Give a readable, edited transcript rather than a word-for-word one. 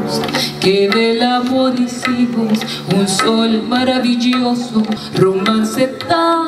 que del amor hicimos un sol maravilloso, romance tan